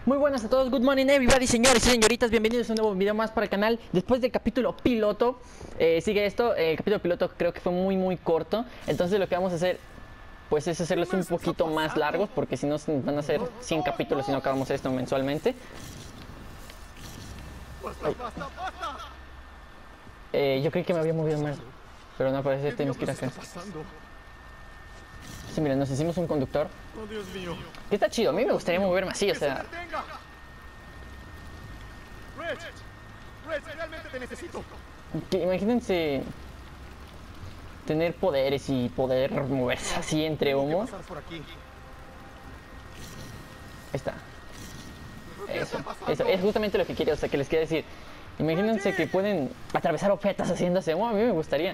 Muy buenas a todos, good morning everybody, señores y señoritas, bienvenidos a un nuevo video más para el canal. Después del capítulo piloto, sigue esto, el capítulo piloto creo que fue muy corto. Entonces lo que vamos a hacer, pues es hacerlos un poquito más largos, porque si no van a ser 100 capítulos si no acabamos esto mensualmente. Yo creí que me había movido más, pero no, parece que tenemos que ir acá. Sí, miren, nos hicimos un conductor. Oh, Dios mío. Que está chido, a mí me gustaría moverme así, o sea... Reg, realmente te necesito. Que imagínense tener poderes y poder moverse así entre humo. Ahí está. Eso es justamente lo que quería, o sea, que les quería decir. Imagínense que pueden atravesar objetos haciéndose humo, a mí me gustaría.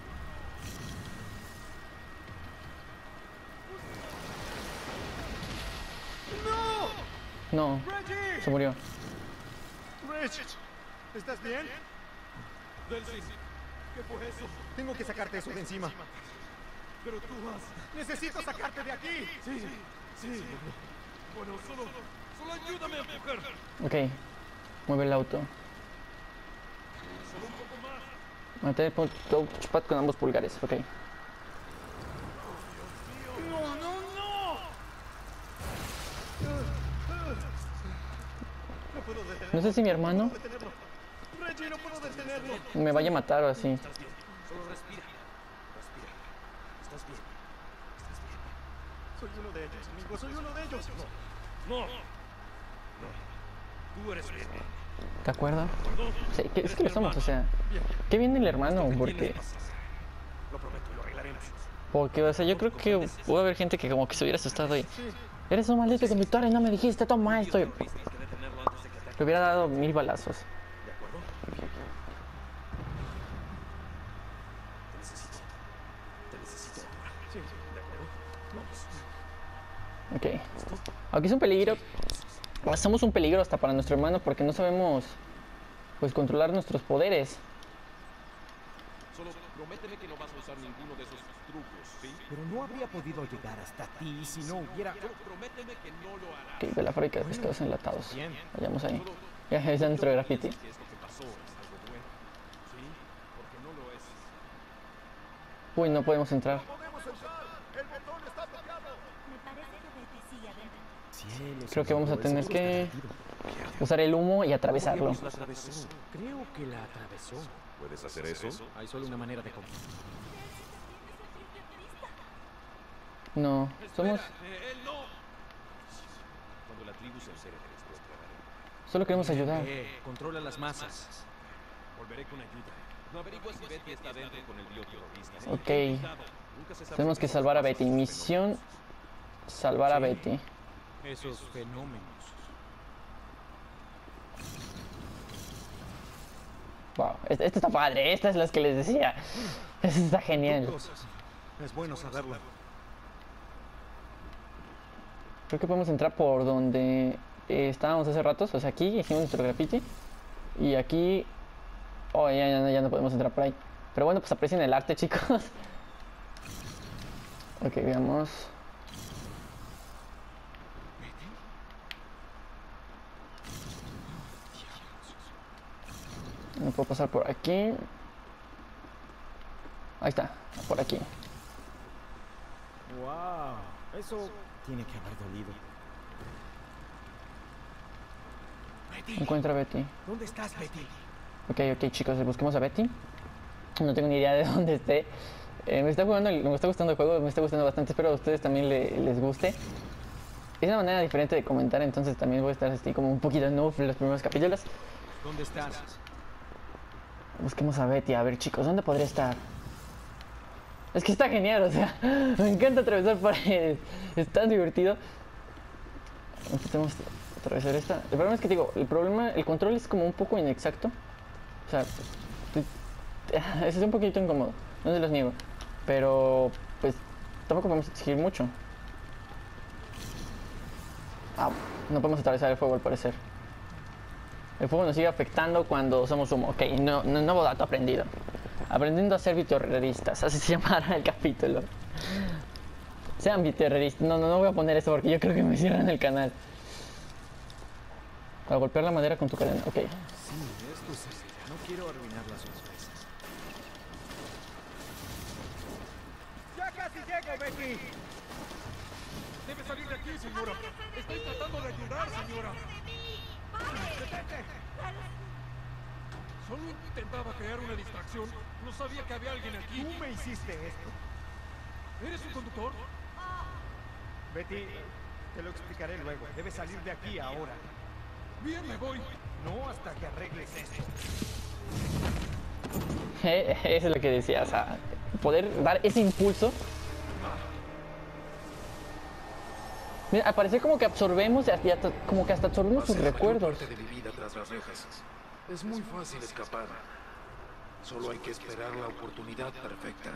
No, se murió. Reg, ¿estás bien? Delsin, ¿qué fue eso? Tengo que sacarte eso de encima. Pero tú vas. Necesito sacarte de aquí. Sí. Bueno, solo ayúdame a empujar. Ok, mueve el auto. Solo un poco más. Mantener el touchpad con ambos pulgares, ok. No. No puedo detenerlo. No sé si mi hermano Reggie, no puedo detenerlo. me vaya a matar o así. Estás bien. Solo respira. Estás bien. Soy uno de ellos, amigo. Soy uno de ellos. No. Tú eres bien. ¿Te acuerdas? Sí, es que lo somos, o sea... ¿Qué viene el hermano? Porque... Lo prometo, lo arreglaremos. Porque, o sea, yo creo que pudo haber gente que como que se hubiera asustado y... Eres un maldito conductor y no me dijiste, toma esto. Y... Le hubiera dado 1000 balazos. ¿De acuerdo? Te necesito ahora. Sí, ¿de acuerdo? Vamos. Ok. Aunque es un peligro... Somos un peligro hasta para nuestro hermano porque no sabemos... Pues controlar nuestros poderes. Solo prométeme que no vas a usar ninguno de esos trucos, ¿sí? Pero no habría podido llegar hasta ti si no hubiera... Solo prométeme que no lo harás. Ok, de la fábrica de pescados enlatados. Bien. Vayamos ahí. Ya está nuestro graffiti. Si esto que pasó es algo bueno, ¿sí? Porque no lo es. Uy, no podemos entrar. ¡Podemos entrar! ¡El botón está bloqueado! Me parece que Betty sigue adentro. Cielos, Creo que vamos a el tener seguro que está batido. usar el humo y atravesarlo. La atravesó. Creo que la atravesó. ¿Puedes hacer eso? Hay solo una manera de comprobar. No, somos... Él no. Cuando la tribu se entere de esto, aclararé. Solo queremos ayudar. Controla las masas. Volveré con ayuda. No averigua si Betty está dentro con el bioterrorista. ¿sí? Ok. Nunca se sabe Tenemos si que esos salvar a pasos Betty. son Misión... Salvar a Betty. Esos fenómenos. Wow, esto está padre. Esta es las que les decía. Esto está genial. Cosas. Es bueno saberlo. Creo que podemos entrar por donde estábamos hace ratos. O sea, aquí hicimos nuestro graffiti. Y aquí... Oh, ya no podemos entrar por ahí. Pero bueno, pues aprecien el arte, chicos. Ok, veamos. No puedo pasar por aquí. Ahí está, por aquí. Wow, eso tiene que haber dolido. Encuentra a Betty. ¿Dónde estás, Betty? Ok, chicos, busquemos a Betty. No tengo ni idea de dónde esté. Me está gustando el juego, me está gustando bastante. Espero a ustedes también les guste. Es una manera diferente de comentar, entonces también voy a estar así como un poquito noob en los primeros capítulos. ¿Dónde estás? Busquemos a Betty, a ver chicos, ¿dónde podría estar? Es que está genial, o sea, me encanta atravesar paredes, es tan divertido. Intentemos atravesar esta. El problema es que digo, el control es como un poco inexacto. O sea, es un poquito incómodo, no se los niego. Pero, pues, tampoco podemos exigir mucho. Ah, no podemos atravesar el fuego al parecer. El fuego nos sigue afectando cuando somos humo. Ok, nuevo dato aprendido. Aprendiendo a ser biterroristas, así se llamará el capítulo. Sean biterroristas. No voy a poner eso porque yo creo que me cierran el canal. Al golpear la madera con tu cadena, ok. Sí, esto sí. No quiero arruinar la sorpresa. ¡Ya casi llego, Betty! Debe salir de aquí, señora. Estoy tratando de ayudar, señora. ¡Detente! Solo intentaba crear una distracción. No sabía que había alguien aquí. Tú me hiciste esto. ¿Eres un conductor? Betty, te lo explicaré luego. Debes salir de aquí ahora. Bien, me voy. No hasta que arregles esto. Eso es lo que decía, o sea, poder dar ese impulso. Mira, al parecer como que absorbemos, como que hasta absorbemos sus Pasé la mayor recuerdos. parte de mi vida tras las rejas. Es muy fácil escapar. Solo hay que esperar la oportunidad perfecta.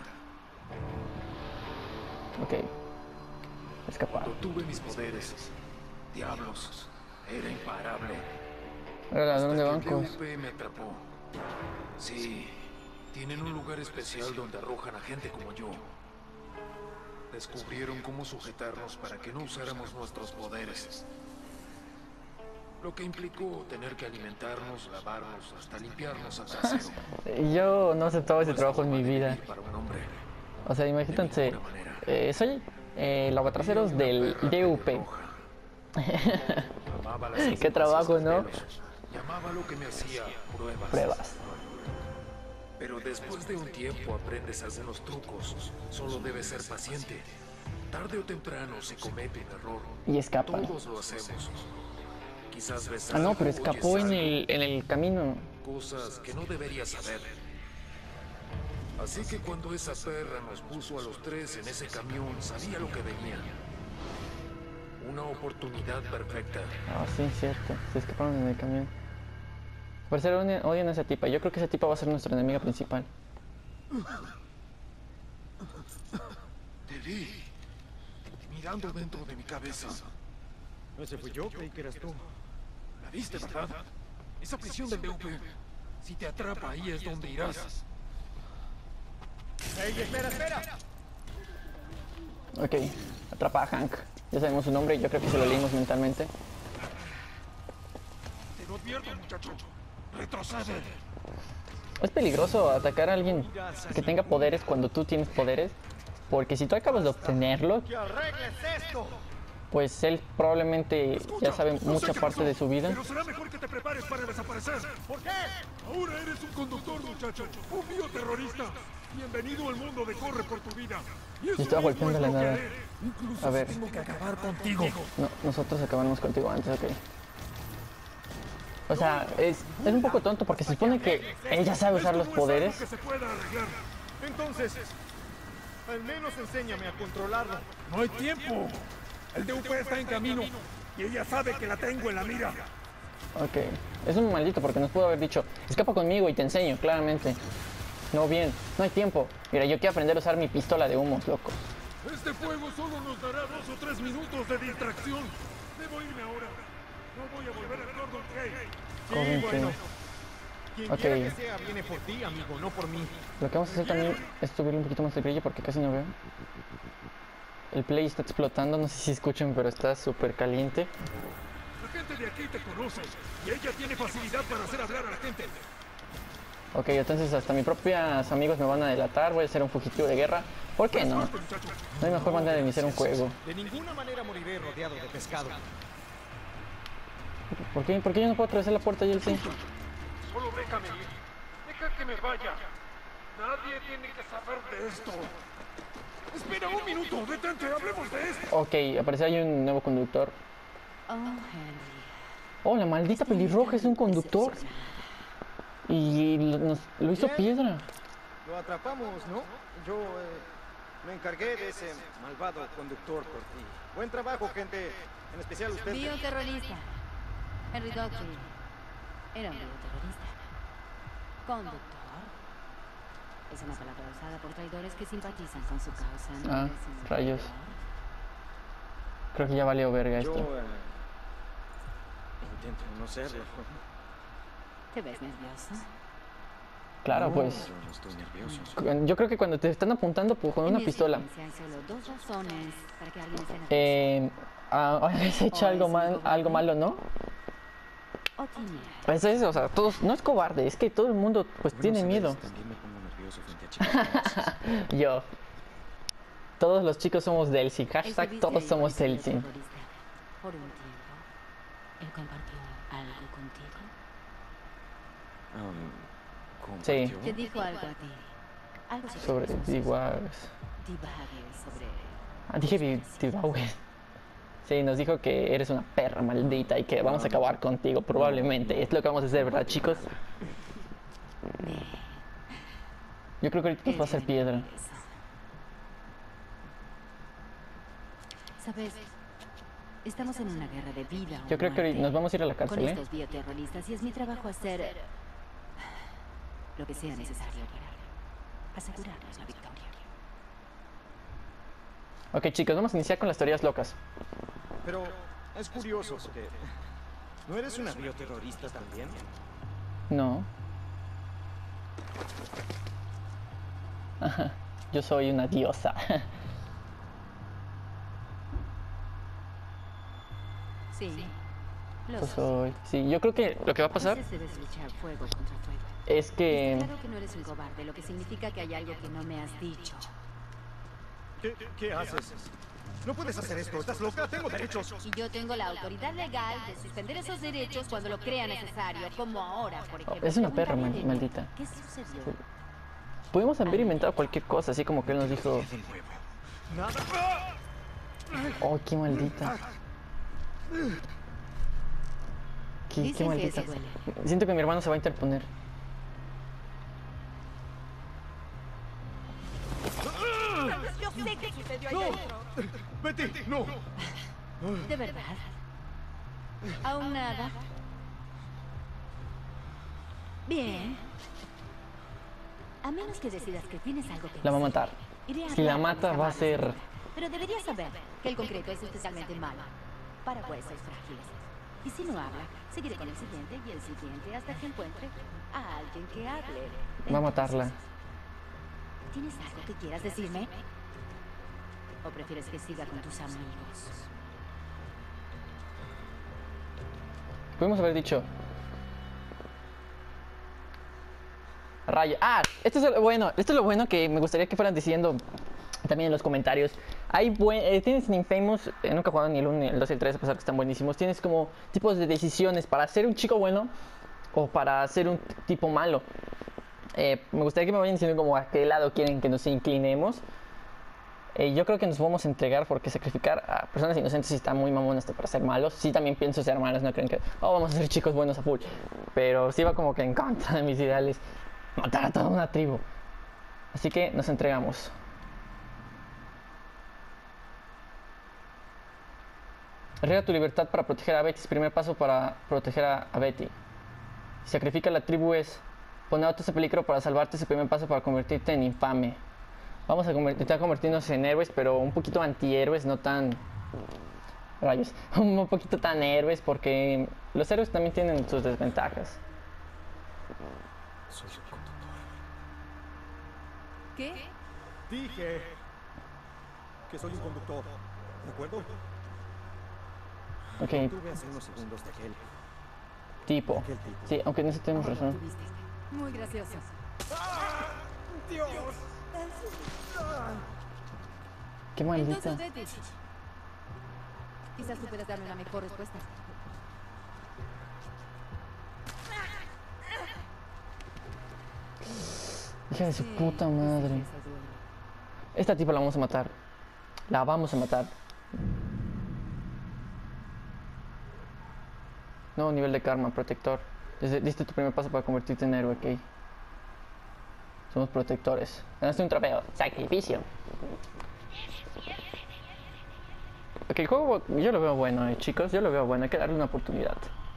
Ok. Escapar. Cuando tuve mis poderes, diablos, era imparable. Era ladrón de Hasta que el bancos. DUP me atrapó. Sí, tienen un lugar especial donde arrojan a gente como yo. Descubrieron cómo sujetarnos para que no usáramos nuestros poderes. Lo que implicó tener que alimentarnos, lavarnos, hasta limpiarnos a trasero. Yo no aceptaba ese No es trabajo en forma mi de vida. vivir para un hombre. O sea, imagínense, De ninguna manera. soy lavatraseros Una del perra DUP. pelirroja. Amaba las Qué trabajo, consecuencias ¿no? de pelos. Llamaba lo que me hacía pruebas. Pruebas. Pero después de un tiempo aprendes algunos trucos. Solo debes ser paciente. Tarde o temprano se comete un error. Y escapa. Todos lo hacemos. Quizás ves Ah, no, algo, pero oyes escapó en algo, el camino. cosas que no deberías saber. Así que cuando esa perra nos puso a los tres en ese camión, sabía lo que venía. Una oportunidad perfecta. Ah, sí, cierto. Se escaparon en el camión. Al parecer odian a esa tipa. Yo creo que esa tipa va a ser nuestra enemiga principal. Te vi mirando dentro de mi cabeza. Ese fui yo, creí que eras tú. ¿La viste, verdad? Esa prisión del DUP. Si te atrapa, ahí es donde irás. ¡Ey, espera, espera! Ok, atrapa a Hank. Ya sabemos su nombre y yo creo que se lo leímos mentalmente. Te lo advierto, muchacho. Retrocede. Es peligroso atacar a alguien que tenga poderes cuando tú tienes poderes. Porque si tú acabas de obtenerlo, ¡Que arregles esto! pues él probablemente ya sabe No sé mucha qué parte pasó, de su vida. Pero será mejor que te prepares para desaparecer. ¿Por qué? Ahora eres un conductor, muchacho. Un bioterrorista. Bienvenido al mundo de corre por tu vida. Y eso estaba mismo golpeando es la lo que nada. haré. Incluso A ver. si tengo que acabar contigo. No, nosotros acabamos contigo antes, ok. O sea, es un poco tonto porque se supone que ella sabe usar Esto los no es algo poderes. que se pueda arreglar. Entonces, al menos enséñame a controlarlo. No hay tiempo. El DUP está en camino. Y ella sabe que la tengo en la mira. Ok, es un maldito porque nos pudo haber dicho, escapa conmigo y te enseño, claramente. No, bien, no hay tiempo. Mira, yo quiero aprender a usar mi pistola de humos, loco. Este juego solo nos dará 2 o 3 minutos de distracción. Debo irme ahora. No voy a volver a Gordon Kay. Sí, Joven, bueno. sí. Quien Ok. quiera que sea viene por ti, amigo, no por mí. Lo que vamos a hacer también es subirle un poquito más el brillo porque casi no veo. El play está explotando, no sé si escuchan, pero está súper caliente. La gente de aquí te conoce. Y ella tiene facilidad para hacer hablar a la gente. Ok, entonces hasta mis propios amigos me van a delatar, voy a ser un fugitivo de guerra. ¿Por qué no? Suerte, muchacho. No hay mejor manera de iniciar un juego. De ninguna manera moriré rodeado de pescado. ¿Por qué yo no puedo atravesar la puerta y él sí? Solo déjame ir. Deja que me vaya. Nadie tiene que saber de esto. Espera un minuto. Detente. Hablemos de esto. Ok, aparece ahí un nuevo conductor. Oh, Henry. Oh, la maldita pelirroja es un conductor. Y lo hizo Bien. piedra. Lo atrapamos, ¿no? Yo me encargué de ese malvado conductor por ti. Buen trabajo, gente. En especial usted. Bioterrorista. Henry Doctrine. Era un bioterrorista. Conductor. Es una palabra usada por traidores que simpatizan con su causa. ¿No Ah, es un rayos. traidor? Creo que ya valió verga Yo esto. intento no serlo. ¿Te ves nervioso? Claro, No, pues. yo no estoy nervioso. Yo creo que cuando te están apuntando pues, con En una mi pistola. experiencia, hay solo 2 razones para que alguien esté nervioso. ¿Has hecho algo malo, no? o tímida. Eso es, o sea, todos, no es cobarde, es que todo el mundo pues tiene miedo. También me pongo nervioso frente a chicos. Yo. Todos los chicos somos Delcy. Hashtag Estuviste todos ahí somos con ese Delcy. terrorista por un tiempo. ¿Él compartió algo contigo? Sí. ¿Te dijo algo a ti? Algo Sobre tus divagues. divagues, sobre... Ah, dije divagues. Sí, nos dijo que eres una perra maldita y que vamos a acabar contigo, probablemente. Es lo que vamos a hacer, ¿verdad, chicos? Bien. Yo creo que ahorita nos va a hacer piedra. Eso. ¿Sabes? Estamos en una guerra de vida o Yo creo que muerte nos vamos a ir a la con cárcel, ¿eh? estos bioterroristas y es mi trabajo hacer lo que sea necesario para asegurarnos la victoria. Ok, chicos, vamos a iniciar con las teorías locas. Pero es curioso porque... ¿No eres una bioterrorista también? No. Ajá, yo soy una diosa. Sí. Lo Yo sé. soy... Sí, yo creo que lo que va a pasar A veces debes luchar fuego contra fuego. es que... Está claro que no eres un cobarde, lo que significa que hay algo que no me has dicho. ¿Qué haces? No puedes hacer esto. ¿Estás loca? Tengo derechos. Y yo tengo la autoridad legal de suspender esos derechos cuando lo crea necesario, como ahora, por ejemplo. Es una perra Preguntarle de mí, maldita. ¿Qué sucedió? Pudimos haber inventado cualquier cosa, así como que él nos dijo... Nada. Oh, qué maldita. Qué Dicen que maldita. eso duele. Siento que mi hermano se va a interponer. Yo sé qué sucedió ¡No! ¡Betty! ¡No! ¿De verdad? ¿Aún nada? Bien. A menos que decidas que tienes algo que La va a decir, matar. iré Si la hablar con mata, mis va a amables ser... amigas. Pero deberías saber que el concreto es especialmente malo para huesos frágiles. Y si no habla, seguiré con el siguiente y el siguiente hasta que encuentre a alguien que hable. Va a matarla. ¿Tienes algo que quieras decirme? ¿O prefieres que siga con tus amigos? Pudimos haber dicho... Rayo. Ah, esto es lo bueno que me gustaría que fueran diciendo también en los comentarios. Tienes en Infamous, nunca he jugado ni el 1 ni el 2 y el 3, a pesar que están buenísimos. Tienes como tipos de decisiones para ser un chico bueno o para ser un tipo malo. Me gustaría que me vayan diciendo como a qué lado quieren que nos inclinemos. Yo creo que nos vamos a entregar porque sacrificar a personas inocentes está muy mamón hasta para ser malos. Sí, también pienso ser malos, no creen que vamos a ser chicos buenos a full. Pero sí va como que en contra de mis ideales matar a toda una tribu. Así que nos entregamos. Arriesga tu libertad para proteger a Betty. Es el primer paso para proteger a Betty. Si sacrifica a la tribu es poner a otros en peligro para salvarte. Es el primer paso para convertirte en infame. Vamos a intentar convertirnos en héroes, pero un poquito antihéroes, no tan... Rayos. Un poquito tan héroes, porque los héroes también tienen sus desventajas. Soy un conductor. ¿Qué? Dije que soy un conductor. ¿De acuerdo? Ok, Tuve hace unos segundos de aquel. tipo. Sí, aunque no sé si tenemos razón. Tuviste. Muy gracioso. ¡Dios! Qué maldita. Entonces, Betty. Quizás tú puedas darme una mejor respuesta. Hija de su Sí, puta madre. eso duele. Esta tipa la vamos a matar. La vamos a matar. Nuevo nivel de karma, protector. Diste tu primer paso para convertirte en héroe, ok. Somos protectores. Ganaste un trofeo. Sacrificio. Ok, el juego yo lo veo bueno, chicos. Yo lo veo bueno. Hay que darle una oportunidad.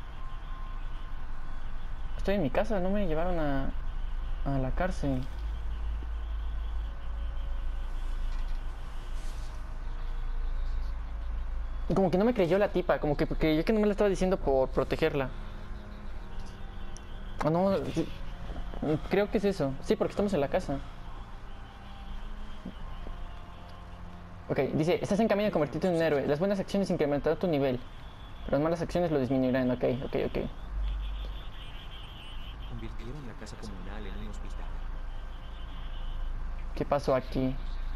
Estoy en mi casa. No me llevaron a la cárcel. Y como que no me creyó la tipa. Como que creyó que no me la estaba diciendo por protegerla. Ah, no. Sí, creo que es eso. Sí, porque estamos en la casa. Ok, dice, estás en camino de convertirte en un héroe. Las buenas acciones incrementarán tu nivel, pero las malas acciones lo disminuirán. Ok. Convirtieron la casa comunal en un hospital. ¿Qué pasó aquí?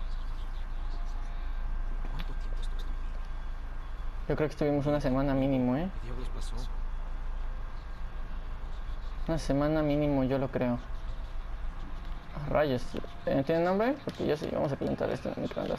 ¿Cuánto tiempo estuviste aquí? Yo creo que estuvimos una semana mínimo, ¿eh? ¿Qué diablos pasó? Una semana mínimo, yo lo creo. Ah, rayos. ¿Tiene nombre? Porque yo sí, vamos a calentar esto en microondas.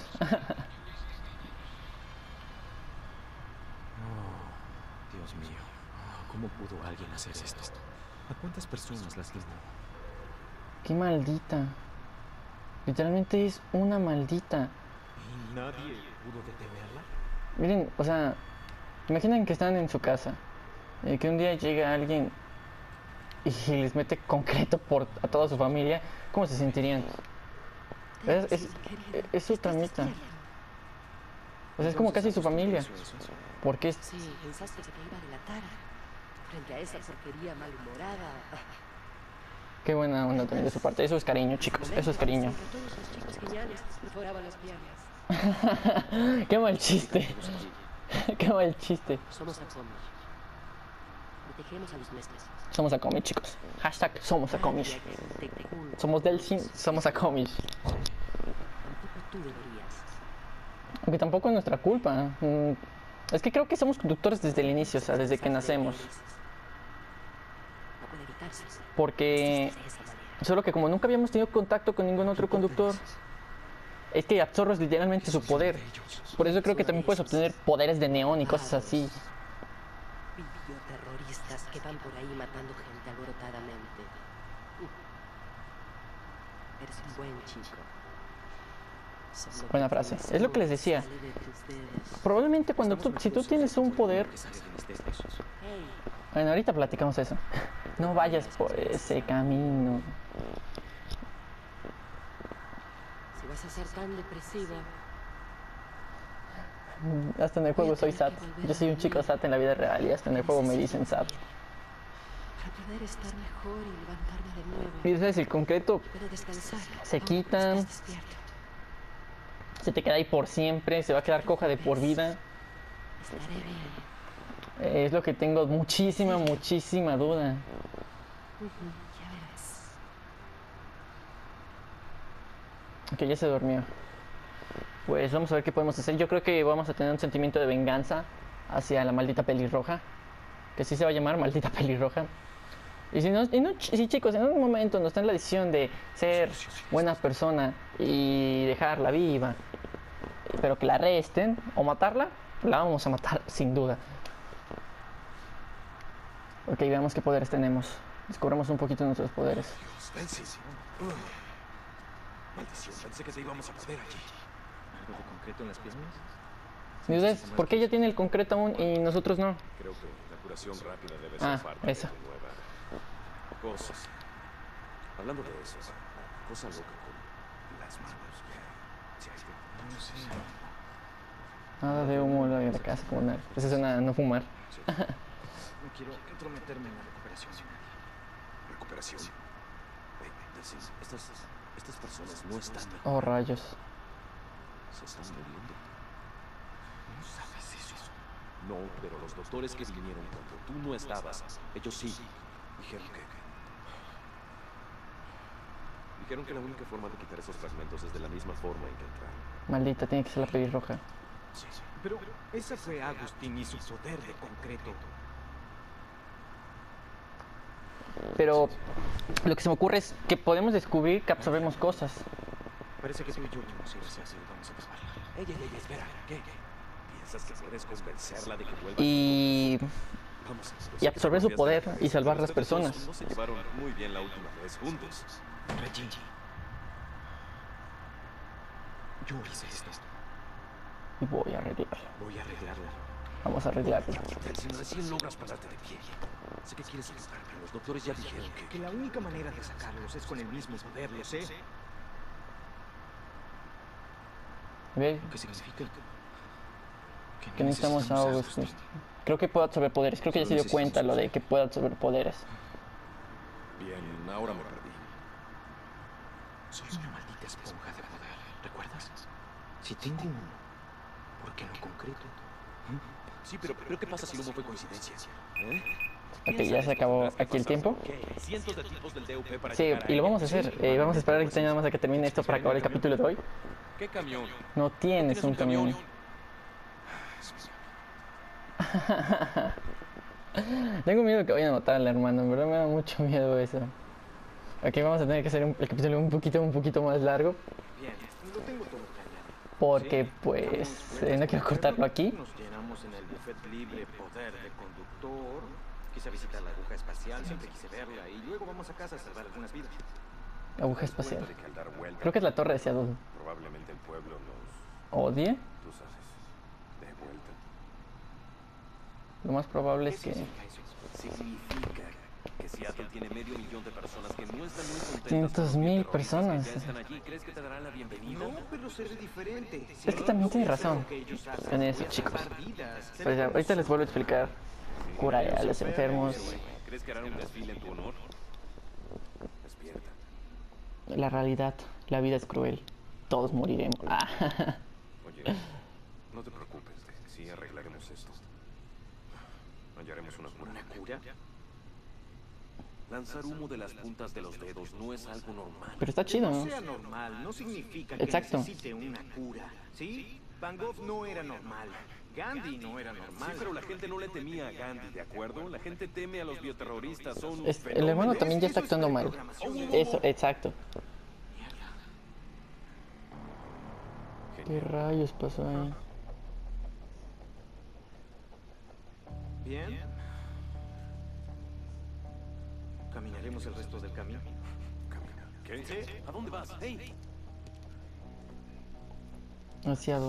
Dios mío, ¿cómo pudo alguien hacer esto? ¿A cuántas personas lastimó? Qué maldita. Literalmente es una maldita. ¿Y nadie pudo detenerla? Miren, o sea, imaginen que están en su casa y que un día llega alguien y les mete concreto a toda su familia. ¿Cómo se sentirían? Es su tramita. O sea, es como casi su familia. Porque es... Sí, pensaste que te iba a delatar. Frente a esa porquería malhumorada. Qué buena onda también de su parte. Eso es cariño, chicos. Eso es cariño. Entre todos los chicos geniales perforaban las piernas. Qué mal chiste. Qué mal chiste. Somos Akomish. Protegemos a los nuestros. Somos Akomish, chicos. Hashtag somos Akomish. Somos Delsin, somos Akomish. Tampoco tú deberías. Aunque tampoco es nuestra culpa. Es que creo que somos conductores desde el inicio, o sea, desde que nacemos. No puede evitarse. Porque... De esa manera. Solo que como nunca habíamos tenido contacto con ningún otro conductor, es que absorbes literalmente su poder. Por eso creo que también puedes obtener poderes de neón y cosas así. Bioterroristas que van por ahí matando gente alborotadamente. Eres un buen chico. Solo Buena que frase. tienes Es lo que les luz, decía. sale de tus dedos. Probablemente si tú tienes un poder... Hey, Bueno, ahorita platicamos eso. No vayas por ese camino. si vas a ser tan depresiva, Hasta en el juego soy sad. Yo soy un chico sad en la vida real y hasta en el juego me dicen sad. para poder estar mejor y levantarme de nuevo, Y sabes, el concreto puedo descansar. se aunque quitan. estés despierto. se te queda ahí por siempre, se va a quedar coja de por vida. Estaré bien. Es lo que tengo muchísima duda. Ya verás. Ok, ya se durmió. Pues vamos a ver qué podemos hacer. Yo creo que vamos a tener un sentimiento de venganza hacia la maldita pelirroja. Que sí se va a llamar maldita pelirroja. Y si chicos, en un momento nos está en la decisión de ser buena persona y dejarla viva, pero que la arresten o matarla, la vamos a matar sin duda. Ok, veamos qué poderes tenemos. Descubramos un poquito nuestros poderes. Dios, Nancy. Maldición, pensé que te íbamos a perder allí. ¿Algo de concreto en las piernas? Mi duda es, ¿por qué ella tiene el concreto aún y nosotros no? Creo que la curación rápida debe Ah, ser parte eso. de tu nueva cosas. Hablando de eso, cosa loca con las manos. Si hay de... No sé. Nada de humo en la casa comunal. Esa es una no fumar. No quiero entrometerme en la recuperación. Recuperación. Decís, estas personas no están... Oh, rayos. Se están muriendo. ¿No sabes eso? No, pero los doctores que vinieron cuando tú no estabas, ellos sí. Dijeron que la única forma de quitar esos fragmentos es de la misma forma en que entraron. Maldita, tiene que ser la pelirroja. Sí, pero esa fue Agustín y su poder de concreto. Pero lo que se me ocurre es que podemos descubrir que absorbemos cosas. Parece que tú y yo vamos a ir hacia así. Vamos a probarla. Ella, espera. ¿Qué? ¿Piensas que puedes convencerla de que vuelva? Y Vamos, y absorber su poder y salvar a las Ustedes dos personas. No se llevaron muy bien la última vez juntos. Reggie, yo hice esto. Y voy a arreglarlo. Voy a arreglarlo. Vamos a arreglarlo. Si recién logras pararte de pie. Sé que quieres escapar, pero los doctores ya dijeron Que la única manera de sacarlos es con el mismo poder, lo sé. ¿Ve? ¿Qué significa? Que necesitamos a Augustus. Creo que puede absorber poderes. Creo que ya se dio cuenta lo de que puede absorber poderes. Bien, ahora me perdí. Soy una maldita esponja de poder, ¿recuerdas? Si tengo uno, ¿por qué no concreto? Sí, pero ¿qué pasa si el humo fue coincidencia? ¿Eh? Ok, ya se acabó aquí el tiempo. Cientos de tipos del DUP para Sí, llegar y lo ahí. vamos a hacer. Vamos a esperar a que nada más a que termine esto para acabar el capítulo de hoy. ¿Qué camión? No tienes un camión. Tengo miedo que vayan a matar al hermano, en verdad me da mucho miedo eso. Ok, vamos a tener que hacer el capítulo un poquito más largo. Bien, lo tengo todo planeado. Porque pues no quiero cortarlo aquí. Nos llenamos en el buffet libre poder de conductor. Quise visitar la aguja espacial, siempre quise verla. Y luego vamos a casa a salvar algunas vidas. Aguja espacial. De que al dar vuelta, Creo que es la torre de Seattle. probablemente el pueblo nos... ¿Odie? Tú sabes, de vuelta. Lo más probable es ¿Qué que... significa eso? Significa que Seattle tiene 500,000 de personas que no están muy contentas. 500,000 personas. Que ya están allí. ¿Crees que te darán la bienvenida? No, pero seré diferente. Es que también tienes razón en eso, chicos. Pues ahorita les vuelvo a explicar. Cura a los enfermos. ¿Crees que harán un desfile en tu honor? Despierta. La realidad, la vida es cruel. Todos moriremos. Ah. Oye, no te preocupes, sí arreglaremos esto. Hallaremos una cura. ¿Una cura? Lanzar humo de las puntas de los dedos no es algo normal. Pero está chido, No ¿no? sea normal, no significa que Exacto. necesite una cura. ¿Sí? Van Gogh no era normal. Gandhi no era normal. Sí, pero la gente no le temía a Gandhi, ¿de acuerdo? La gente teme a los bioterroristas, son un El fenómeno. hermano también ya está actuando mal. Eso, exacto. ¿Qué rayos pasó ahí? Bien. Caminaremos el resto del camino. ¿Qué? ¿A dónde vas? ¡Hey! Demasiado.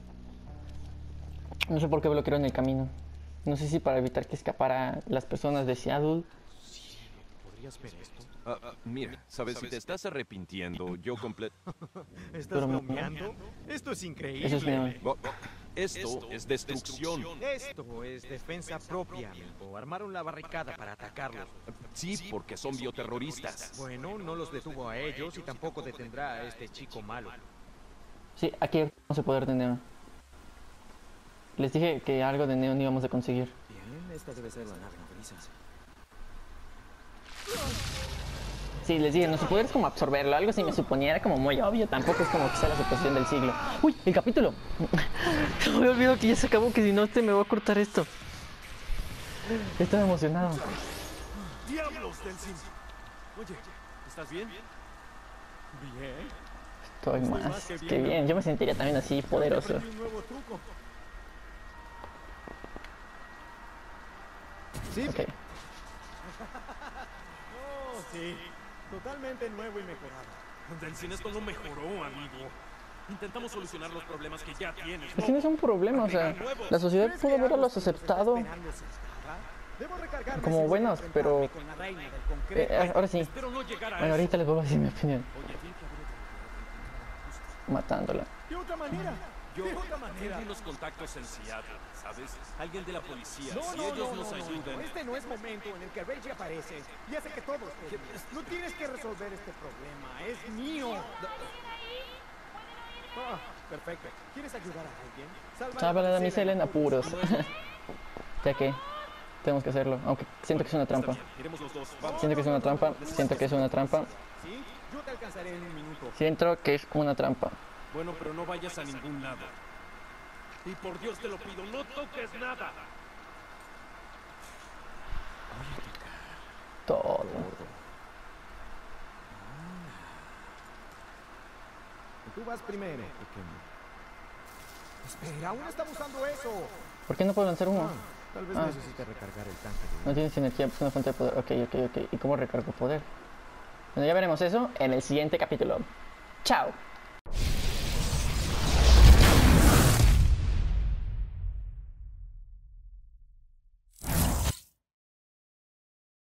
No sé por qué bloquearon el camino. No sé si para evitar que escaparan las personas de Seattle. ¿Podrías ver esto? Mira, sabes, si te estás arrepintiendo, yo completo... ¿Estás Pero- bromeando? Esto es increíble. Eso es mío. Esto es destrucción. Esto es defensa propia, amigo. Armaron la barricada para atacarlos. Sí, porque son bioterroristas. Bueno, no los detuvo a ellos y tampoco detendrá a este chico malo. Sí, aquí vamos a poder de Neo. Les dije que algo de Neo no íbamos a conseguir. Bien, esta debe ser la nave nodriza. Sí, les dije, nuestro poder es como absorberlo. Algo si me suponía era como muy obvio. Tampoco es como que sea la suposición del siglo. ¡Uy! ¡El capítulo! Me había olvidado que ya se acabó, que si no me va a cortar esto. Estaba emocionado. ¡Diablos del cine! Oye, ¿estás bien? Bien. Estoy más que bien. Yo me sentiría también así, poderoso. Aprendí un nuevo truco. Sí. Ok. Oh, sí. Totalmente nuevo y mejorado. Del cine esto no mejoró, amigo. Intentamos solucionar los problemas que ya tienes. Es que no es un problema, o sea, la sociedad ¿Crees pudo que haberlos algo que nos está aceptado esperando se escapa? Debo recargarme como si voy a buenos, pero enfrentarme con la reina del concreto. ahora sí. Espero no llegar a Bueno, eso. ahorita les voy a decir mi opinión. Oye, tiene que haber otra manera. Matándola. ¿Qué otra manera? Yo ¿Qué otra manera? tengo unos contactos en Seattle, ¿sabes? Alguien de la policía. No, si no, ellos no, nos no, no, ayudan. no. Este no es momento en el que Reggie aparece y hace que todos te digan, no tienes que resolver este problema, es mío. Ah, perfecto. ¿Quieres ayudar a alguien? Salva a la damisela en apuros. Ya que tenemos que hacerlo, aunque siento que es una trampa. Iremos los dos. Vamos. Siento que es una trampa, siento que es una trampa, ¿Sí? Yo te alcanzaré en un minuto. siento que es una trampa. Bueno, pero no vayas a ningún lado. Y por Dios te lo pido, no toques nada. Todo. Tú vas primero, pequeño. Espera, aún estamos usando eso. ¿Por qué no puedo lanzar humo? Tal vez necesite recargar el tanque de... No tienes energía, pues una fuente de poder. Ok. ¿Y cómo recargo poder? Bueno, ya veremos eso en el siguiente capítulo. Chao.